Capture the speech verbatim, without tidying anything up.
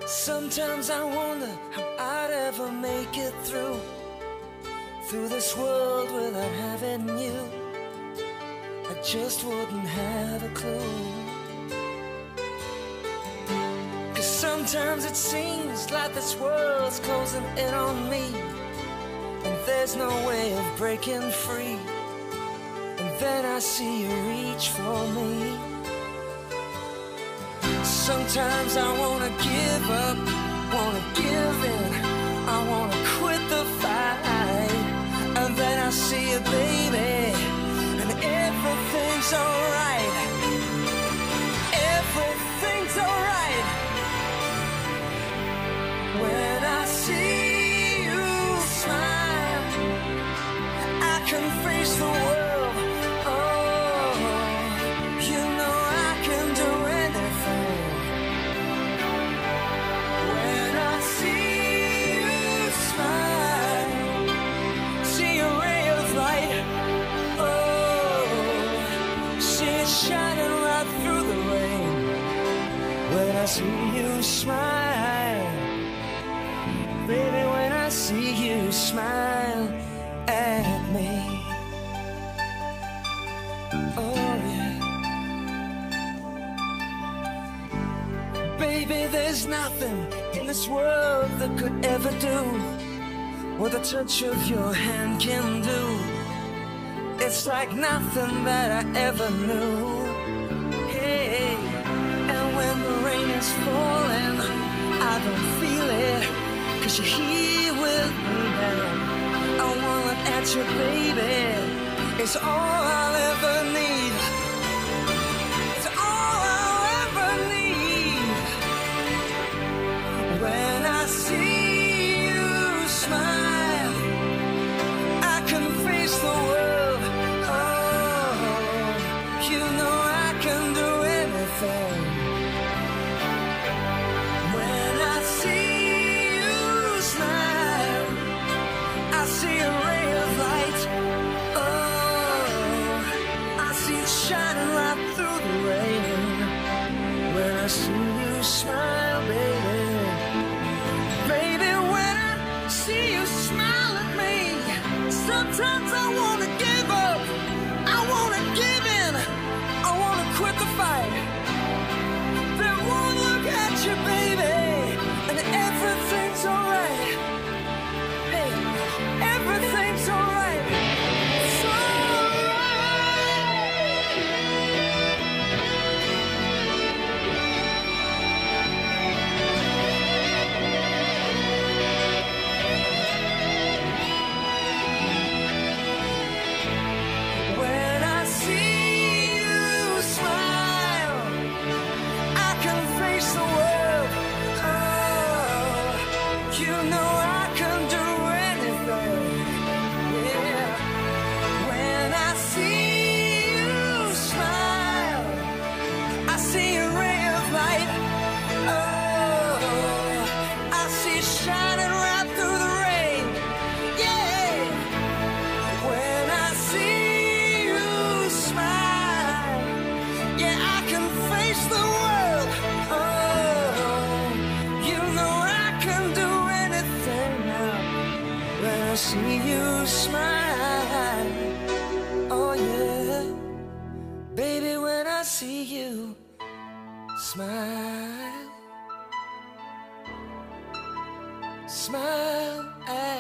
Sometimes I wonder how I'd ever make it through Through this world without having you. I just wouldn't have a clue. Cause sometimes it seems like this world's closing in on me, and there's no way of breaking free. And then I see you reach for me. Sometimes I wanna give up, wanna give in, I wanna quit the fight. And then I see you, baby, and everything's alright. Everything's alright. When I see you smile, I can face the world. Oh, you know I can do anything. When I see you smile, see a ray of light. Oh, see it shining right through the rain. When I see you smile, baby, when I see you smile at me. Oh yeah. Baby, there's nothing in this world that could ever do what the touch of your hand can do. It's like nothing that I ever knew. Hey, and when the rain is falling, I don't feel it, cause you're here with me now. I wanna look at you, baby, it's all I'll ever need. It's all I'll ever need. When I see you smile, I can face the world. Oh, you know I can do anything. When I see you smile, I see a ray of light. Oh, I see it shining right through the rain. When I see you smile, baby, baby, when I see you smile at me, sometimes I wanna give up, I wanna give in, I wanna quit the fight. Then one look at you, baby, and everything's alright. Hey, everything's alright. It's alright. When I see you smile, I can face the world. Oh, you know I can do anything. Yeah. When I see you smile, I see a ray of light. Oh, I see it shining right through the rain. Yeah. When I see you smile, yeah, I can face the world. Oh, you know I can do anything now. When I see you smile, oh yeah, baby, when I see you smile, smile at